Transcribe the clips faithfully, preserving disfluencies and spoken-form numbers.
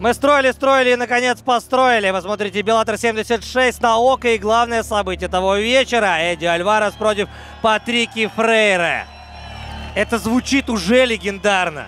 Мы строили, строили и, наконец, построили. Вы смотрите Беллатор семьдесят шесть на ОКО. И главное событие того вечера — Эдди Альварес против Патрики Фрейре. Это звучит уже легендарно.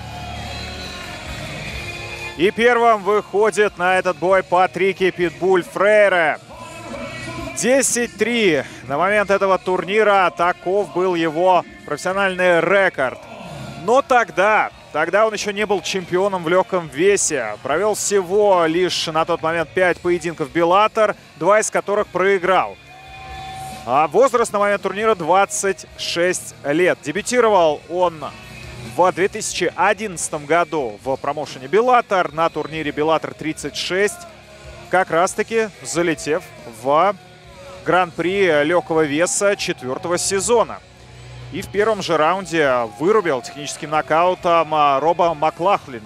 И первым выходит на этот бой Патрики Питбуль Фрейре. десять три. На момент этого турнира таков был его профессиональный рекорд. Но тогда... Тогда он еще не был чемпионом в легком весе. Провел всего лишь на тот момент пять поединков Беллатор, два из которых проиграл. А возраст на момент турнира двадцать шесть лет. Дебютировал он в две тысячи одиннадцатом году в промоушене Беллатор на турнире Беллатор тридцать шесть, как раз-таки залетев в гран-при легкого веса четвертого сезона. И в первом же раунде вырубил техническим нокаутом Роба Маклахлина.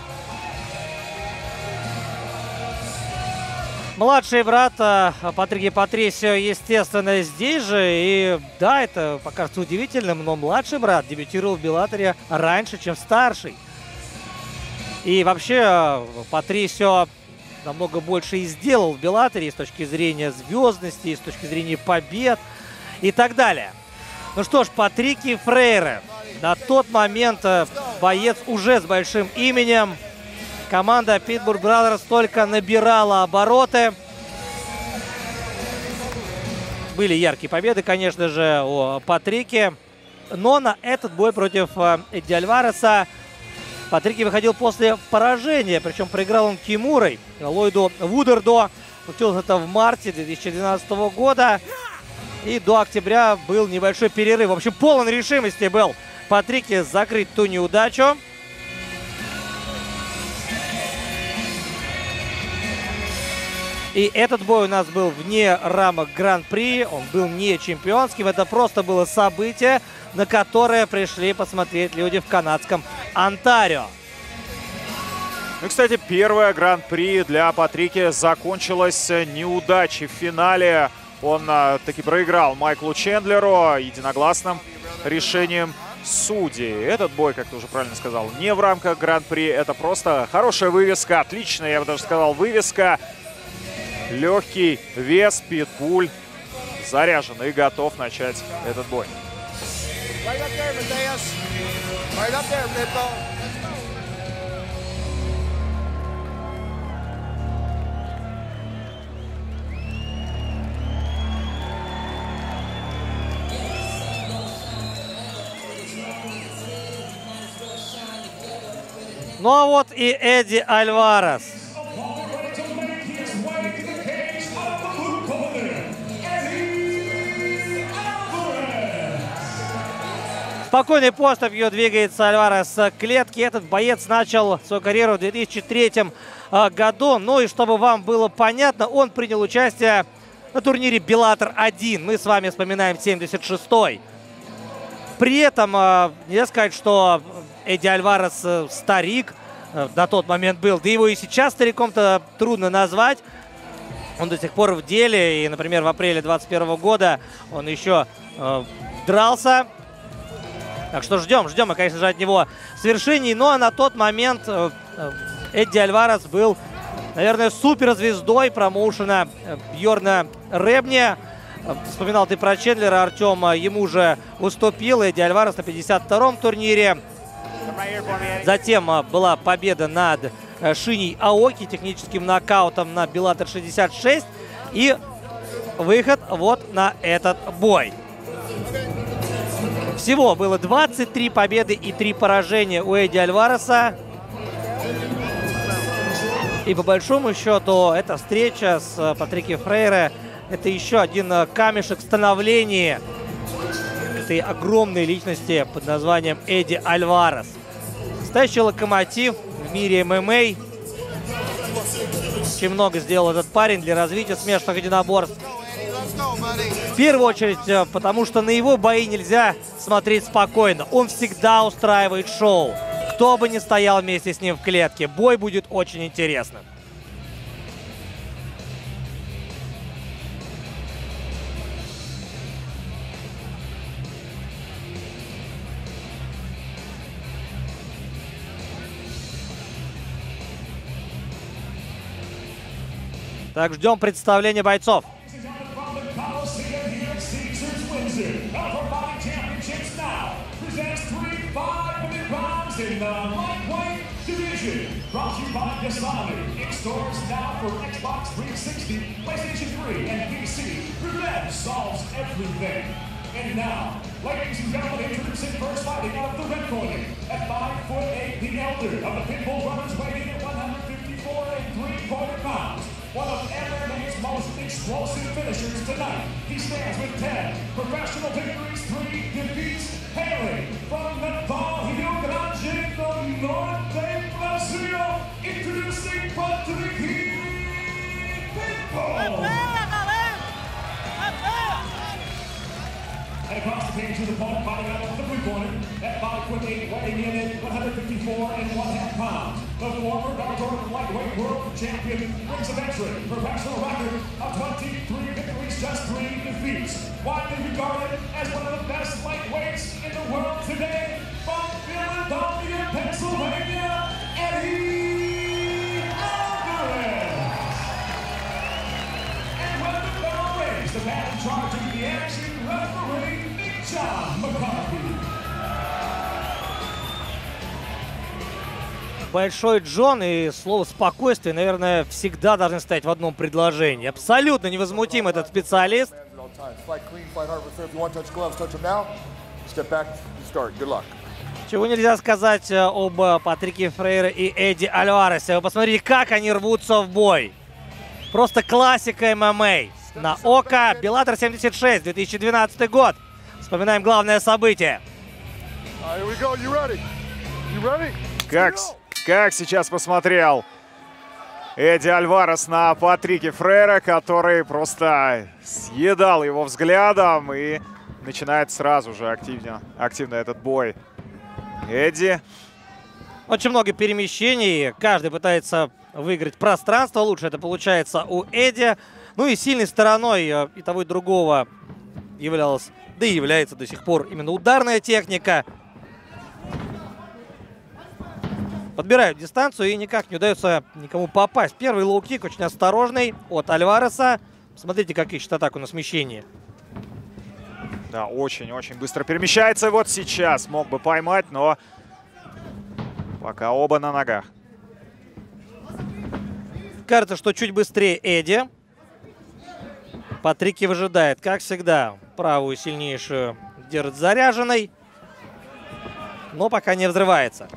Младший брат Патрики Патрисио, естественно, здесь же. И да, это покажется удивительным, но младший брат дебютировал в Беллаторе раньше, чем старший. И вообще Патрисио намного больше и сделал в Беллаторе с точки зрения звездности, с точки зрения побед и так далее. Ну что ж, Патрики Фрейре. На тот момент боец уже с большим именем. Команда Pitbull Brothers только набирала обороты. Были яркие победы, конечно же, у Патрики. Но на этот бой против Эдди Альвареса Патрики выходил после поражения. Причем проиграл он Кимурой, Ллойду Вудерду. Случилось это в марте две тысячи двенадцатого года. И до октября был небольшой перерыв. В общем, полон решимости был Патрики закрыть ту неудачу. И этот бой у нас был вне рамок Гран-при. Он был не чемпионским. Это просто было событие, на которое пришли посмотреть люди в канадском Онтарио. Ну, кстати, первое Гран-при для Патрики закончилось неудачей в финале. Он а, таки проиграл Майклу Чендлеру единогласным решением судей. Этот бой, как ты уже правильно сказал, не в рамках Гран-при. Это просто хорошая вывеска, отличная, я бы даже сказал, вывеска. Легкий вес, Питбуль заряжен и готов начать этот бой. Ну а вот и Эдди Альварес. Спокойной поступью двигается Альварес к клетке. Этот боец начал свою карьеру в две тысячи третьем году. Ну и чтобы вам было понятно, он принял участие на турнире Беллатор один. Мы с вами вспоминаем семьдесят шестой. При этом нельзя сказать, что Эдди Альварес старик на тот момент был. Да его и сейчас стариком-то трудно назвать. Он до сих пор в деле. И, например, в апреле двадцать первого года он еще э, дрался. Так что ждем, ждем мы, конечно же, от него свершений. Но на тот момент э, Эдди Альварес был, наверное, суперзвездой промоушена Бьорна Ребни. Вспоминал ты про Чендлера, Артем, ему же уступил Эдди Альварес на пятьдесят втором турнире. Затем была победа над Шиней Аоки техническим нокаутом на Беллатор шестьдесят шесть. И выход вот на этот бой. Всего было двадцать три победы и три поражения у Эдди Альвареса. И по большому счету эта встреча с Патрики Фрейре — это еще один камешек в становлении этой огромной личности под названием Эдди Альварес. Настоящий локомотив в мире эм эм а. Очень много сделал этот парень для развития смешанных единоборств. В первую очередь, потому что на его бои нельзя смотреть спокойно. Он всегда устраивает шоу. Кто бы ни стоял вместе с ним в клетке, бой будет очень интересным. Так, ждем представления бойцов. Brought to you by Dasani. In stores now for Xbox three sixty, PlayStation three, and P C. Revenge solves everything. And now, ladies and gentlemen, introducing first fighting out of the red corner. At five foot eight, the elder of the Pitbull Brothers, weighing at one fifty-four and three quarter pounds. One of M M A's most explosive finishers tonight. He stands with ten professional victories, three defeats. Hailing from Natal, Rio Grande do Norte, Brazil, introducing Patrick Pitbull. And across the cage to the opponent, fighting out of the blue corner at five foot eight, weighing in at one fifty-four and one half pounds. The former Bellator lightweight world champion brings a veteran professional record of twenty-three victories, just three defeats. Widely regarded as one of the best lightweights in the world today, from Philadelphia, Pennsylvania, Eddie Alvarez. And when the bell rings, the man in charge of the action, referee John McCarthy. Большой Джон и слово «спокойствие», наверное, всегда должны стоять в одном предложении. Абсолютно невозмутим этот специалист. Чего нельзя сказать об Патрике Фрейре и Эдди Альваресе. Вы посмотрите, как они рвутся в бой. Просто классика эм эм а. На око Беллатор семьдесят шесть, две тысячи двенадцатый год. Вспоминаем главное событие. Как, как сейчас посмотрел Эдди Альварес на Патрике Фрейре, который просто съедал его взглядом и начинает сразу же активно, активно этот бой. Эдди. Очень много перемещений. Каждый пытается выиграть пространство. Лучше это получается у Эдди. Ну и сильной стороной и того, и другого являлась, да и является до сих пор именно ударная техника. Подбирают дистанцию и никак не удается никому попасть. Первый лоу-кик очень осторожный от Альвареса. Смотрите, как ищет атаку на смещение. Да, очень-очень быстро перемещается. Вот сейчас мог бы поймать, но пока оба на ногах. Кажется, что чуть быстрее Эдди. Патрики выжидает, как всегда, правую сильнейшую держит заряженной, но пока не взрывается.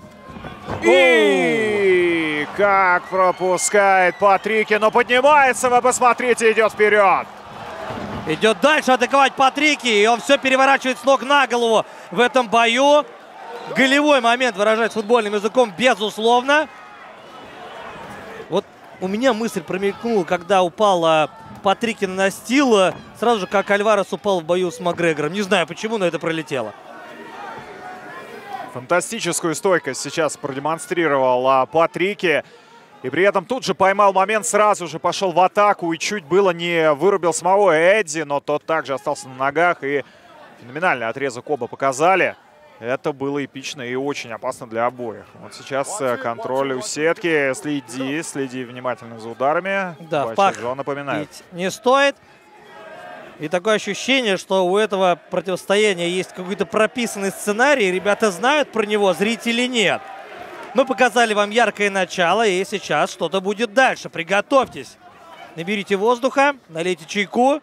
И как пропускает Патрики, но поднимается, вы посмотрите, идет вперед. Идет дальше атаковать Патрики, и он все переворачивает с ног на голову в этом бою. Голевой момент, выражать футбольным языком, безусловно. Вот у меня мысль промелькнула, когда упала Патрики на настил, сразу же как Альварес упал в бою с Макгрегором. Не знаю почему, но это пролетело. Фантастическую стойкость сейчас продемонстрировал Патрики. И при этом тут же поймал момент, сразу же пошел в атаку и чуть было не вырубил самого Эдди, но тот также остался на ногах. И феноменальный отрезок оба показали. Это было эпично и очень опасно для обоих. Вот сейчас контроль у сетки. Следи, следи внимательно за ударами. Да, в пах напоминает. Не стоит. И такое ощущение, что у этого противостояния есть какой-то прописанный сценарий. Ребята знают про него, зрители нет. Мы показали вам яркое начало, и сейчас что-то будет дальше. Приготовьтесь. Наберите воздуха, налейте чайку.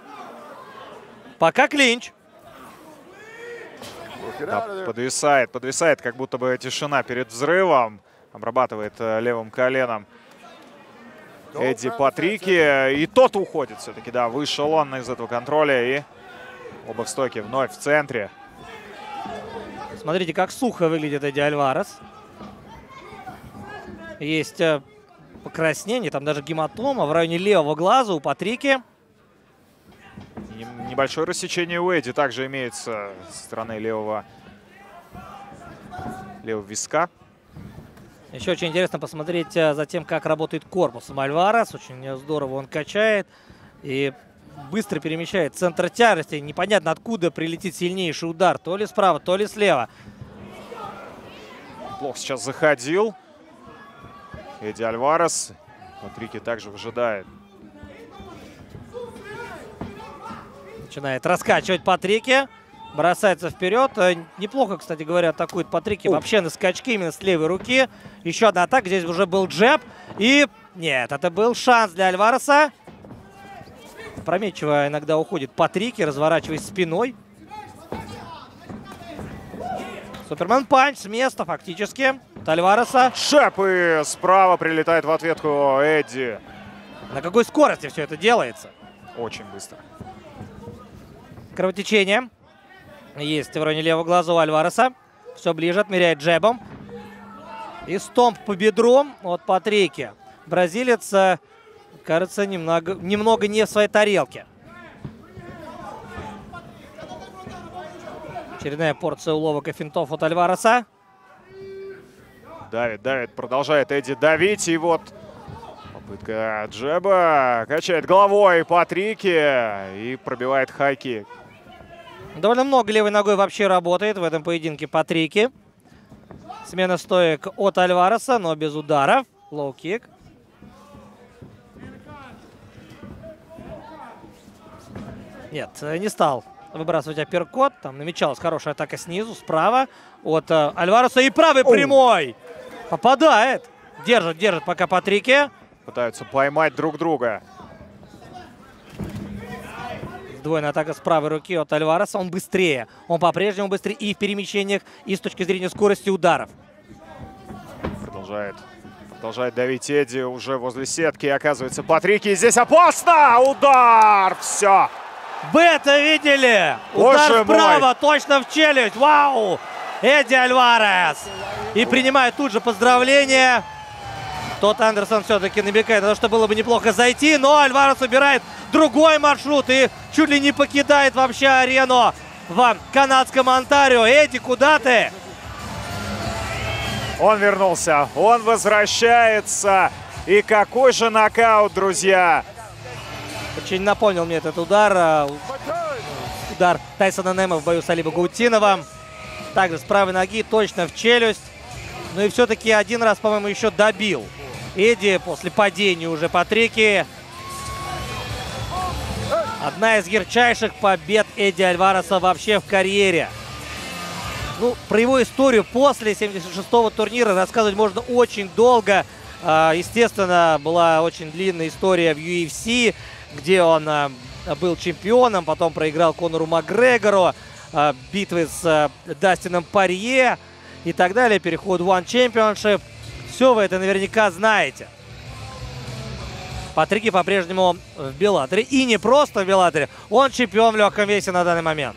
Пока клинч. Да, подвисает, подвисает, как будто бы тишина перед взрывом. Обрабатывает левым коленом Эдди Патрики. И тот уходит все-таки, да, вышел он из этого контроля. И оба в стойке вновь в центре. Смотрите, как сухо выглядит Эдди Альварес. Есть покраснение, там даже гематома в районе левого глаза у Патрики. Небольшое рассечение у Эдди также имеется со стороны левого, левого виска. Еще очень интересно посмотреть за тем, как работает корпус Альварес. Очень здорово он качает и быстро перемещает центр тяжести. Непонятно, откуда прилетит сильнейший удар. То ли справа, то ли слева. Плохо сейчас заходил Эдди Альварес. Патрики также выжидает Начинает раскачивать Патрики. Бросается вперед. Неплохо, кстати говоря, атакует Патрики. Вообще на скачке именно с левой руки. Еще одна атака. Здесь уже был джеб. И нет, это был шанс для Альвареса. Опрометчиво иногда уходит Патрики, разворачиваясь спиной. Супермен панч с места фактически от Альвареса. Шеп, и справа прилетает в ответку Эдди. На какой скорости все это делается? Очень быстро. Кровотечение есть в районе левого глаза у Альвареса. Все ближе, отмеряет джебом. И стомп по бедру от Патрики. Бразилец, кажется, немного, немного не в своей тарелке. Очередная порция уловок и финтов от Альвареса. Давит, давит, продолжает Эдди давить. И вот попытка джеба. Качает головой Патрики и пробивает хай-кик. Довольно много левой ногой вообще работает в этом поединке Патрики. Смена стоек от Альвареса, но без ударов. Лоу-кик. Нет, не стал выбрасывать апперкот. Там намечалась хорошая атака снизу, справа от э, Альвареса. И правый прямой. Попадает. Держит, держит пока Патрики. Пытаются поймать друг друга. Сдвоенная атака с правой руки от Альвареса. Он быстрее. Он по-прежнему быстрее и в перемещениях, и с точки зрения скорости ударов. Продолжает. Продолжает давить Эдди уже возле сетки. И оказывается Патрики. Здесь опасно! Удар! Все! Вы это видели? Удар Боже справа, мой. точно в челюсть. Вау! Эдди Альварес. И принимает тут же поздравления. Тот Андерсон все-таки намекает на то, что было бы неплохо зайти. Но Альварес выбирает другой маршрут и чуть ли не покидает вообще арену в канадском Онтарио. Эдди, куда ты? Он вернулся. Он возвращается. И какой же нокаут, друзья! Очень напомнил мне этот удар. Удар Тайсона Нема в бою с Али Багаутдиновым. Также с правой ноги, точно в челюсть. Ну и все-таки один раз, по-моему, еще добил Эдди после падения уже Патрики. Одна из ярчайших побед Эдди Альвареса вообще в карьере. Ну, про его историю после семьдесят шестого турнира рассказывать можно очень долго. Естественно, была очень длинная история в ю эф си, где он был чемпионом, потом проиграл Конору Макгрегору, битвы с Дастином Порье и так далее, переход в One Championship. Все вы это наверняка знаете. Патрики по-прежнему в Беллаторе. И не просто в Беллаторе, он чемпион в легком весе на данный момент.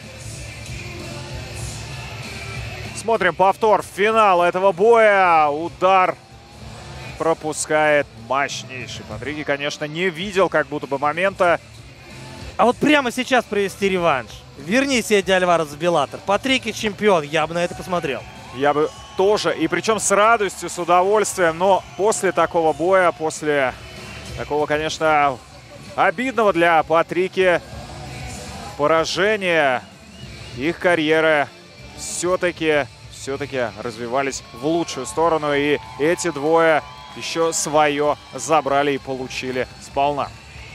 Смотрим повтор финала этого боя. Удар пропускает мощнейший. Патрики, конечно, не видел как будто бы момента. А вот прямо сейчас провести реванш. Вернись, Эдди Альварес в Беллатор. Патрики чемпион. Я бы на это посмотрел. Я бы тоже. И причем с радостью, с удовольствием. Но после такого боя, после такого, конечно, обидного для Патрики поражения, их карьеры все-таки все-таки развивались в лучшую сторону. И эти двое еще свое забрали и получили сполна.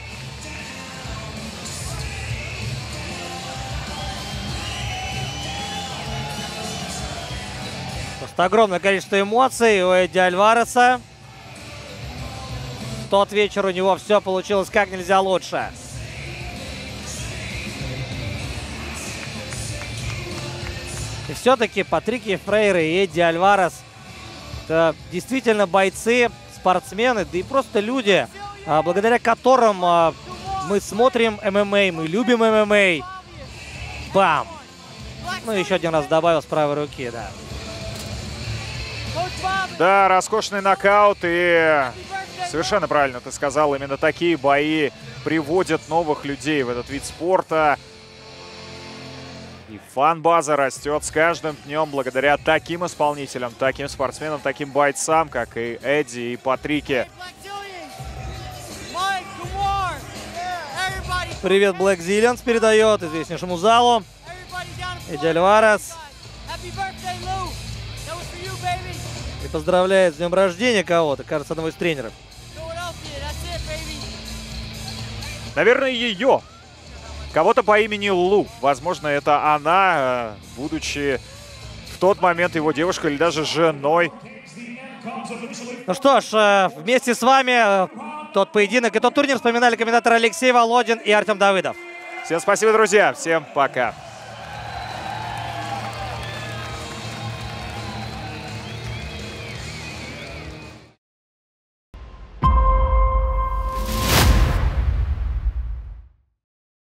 Просто огромное количество эмоций у Эдди Альвареса. В тот вечер у него все получилось как нельзя лучше. И все-таки Патрики Фрейра и Эдди Альварес — это действительно бойцы, спортсмены, да и просто люди, благодаря которым мы смотрим эм эм а, мы любим эм эм а. Бам! Ну, еще один раз добавил с правой руки, да. Да, роскошный нокаут, и совершенно правильно ты сказал, именно такие бои приводят новых людей в этот вид спорта. И фан-база растет с каждым днем благодаря таким исполнителям, таким спортсменам, таким бойцам, как и Эдди и Патрики. Привет, Блэк Зиллианс передает известнейшему залу. Эдди Альварес. И поздравляет с днем рождения кого-то, кажется, одного из тренеров. Наверное, ее. кого-то по имени Лу. Возможно, это она, будучи в тот момент его девушкой или даже женой. Ну что ж, вместе с вами тот поединок и тот турнир вспоминали комментаторы Алексей Володин и Артем Давыдов. Всем спасибо, друзья. Всем пока.